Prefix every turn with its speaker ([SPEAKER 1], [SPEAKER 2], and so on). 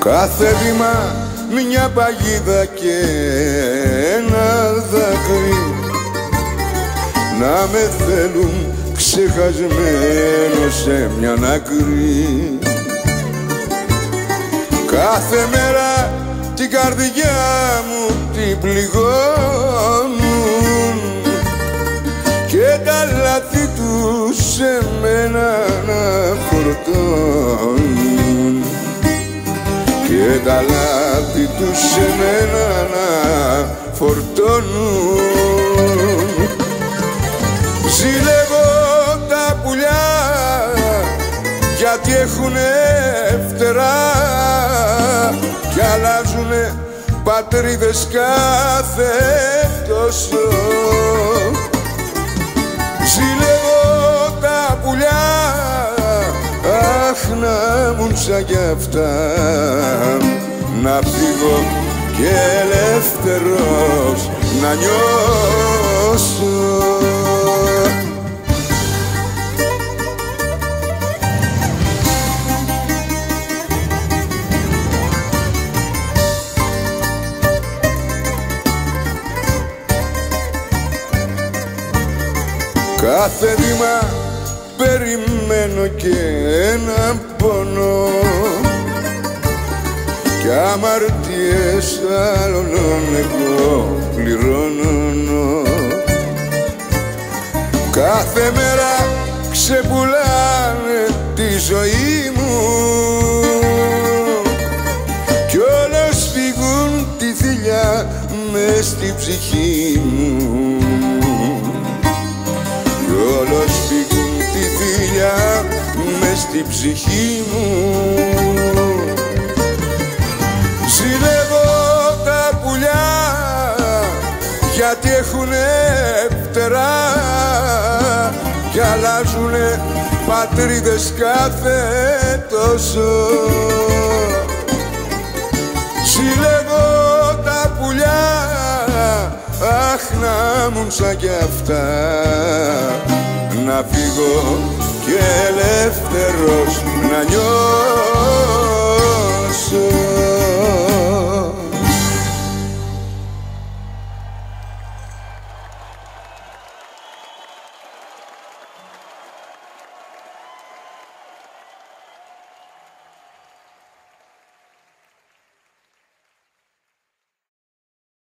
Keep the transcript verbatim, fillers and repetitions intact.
[SPEAKER 1] Κάθε βήμα μια παγίδα και ένα δάκρυ να με θέλουν ξεχασμένο σε μια άκρη. Κάθε μέρα την καρδιά μου την πληγώνουν και τα λάθη τους σε μένα να φορτώνουν και τα λάθη τους σε μένα να φορτώνουν. Ζηλεύω τα πουλιά γιατί έχουνε φτερά κι αλλάζουνε πατρίδες κάθε τόσο. Ζηλεύω τα πουλιά, αχ να μουν σαν κι αυτά, να φύγω και ελεύθερος να νιώσω. Κάθε βήμα περιμένω και ένα πόνο κι αμαρτίες άλλων εγώ πληρώνω. Κάθε μέρα ξεπουλάνε τη ζωή μου κι όλος φύγουν τη θηλιά μες στη ψυχή μου. Όλος φύγουν τη θηλιά μες στη ψυχή μου. Ζηλεύω τα πουλιά γιατί έχουνε φτερά κι αλλάζουνε πατρίδες κάθε τόσο. Ζηλεύω τα πουλιά, αχ να μουν σαν κι αυτά, να φύγω και ελεύθερος να νιώσω.